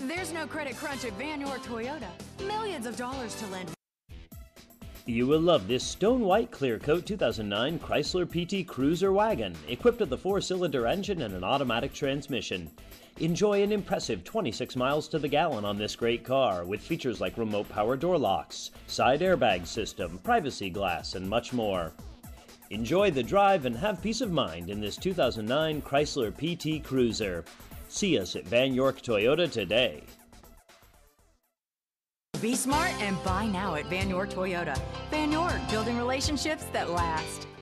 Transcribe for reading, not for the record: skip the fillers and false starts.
There's no credit crunch at Vann or Toyota. Millions of dollars to lend. You will love this stone white clear coat 2009 Chrysler PT Cruiser wagon, equipped with a 4-cylinder engine and an automatic transmission. Enjoy an impressive 26 miles to the gallon on this great car, with features like remote power door locks, side airbag system, privacy glass, and much more. Enjoy the drive and have peace of mind in this 2009 Chrysler PT Cruiser. See us at Van York Toyota today. Be smart and buy now at Vann or Toyota. Vann York, building relationships that last.